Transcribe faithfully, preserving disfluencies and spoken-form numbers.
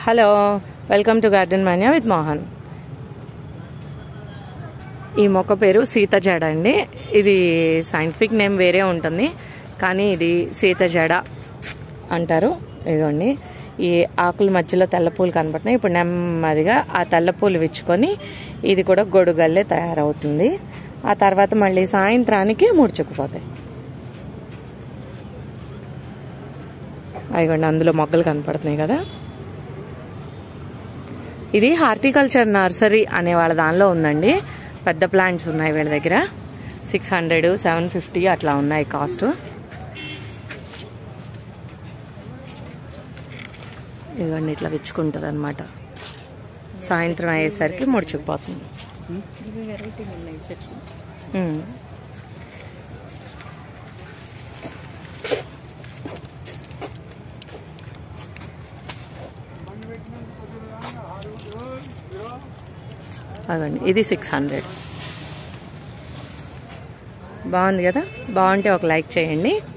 Hello, welcome to garden mania with Mohan. ఈ మొక్క పేరు సీత జడ అండి. ఇది సైంటిఫిక్ నేమ్ వేరే ఉంటుంది, కానీ ఇది సీత జడ అంటారు. ఇదిగోండి, ఈ ఆకుల మధ్యలో తెల్లపూలు కనపడుతున్నాయి. ఇప్పుడు నెమ్మదిగా ఆ తెల్లపూలు విచ్చుకొని ఇది కూడా గొడుగల్లే తయారవుతుంది. ఆ తర్వాత మళ్ళీ సాయంత్రానికి ముడుచుకుపోతాయి. అదిగోండి, అందులో మొగ్గలు కనపడుతున్నాయి కదా. ఇది హార్టికల్చర్ నర్సరీ అనే వాళ్ళ దానిలో ఉందండి. పెద్ద ప్లాంట్స్ ఉన్నాయి వీళ్ళ దగ్గర. సిక్స్ హండ్రెడ్ సెవెన్ ఫిఫ్టీ అట్లా ఉన్నాయి కాస్ట్. ఇవన్నీ ఇట్లా విచ్చుకుంటుంది అనమాట. సాయంత్రం అయ్యేసరికి ముడుచుకుపోతుంది. అదండి, ఇది సిక్స్ హండ్రెడ్. బాగుంది కదా. బాగుంటే ఒక లైక్ చేయండి.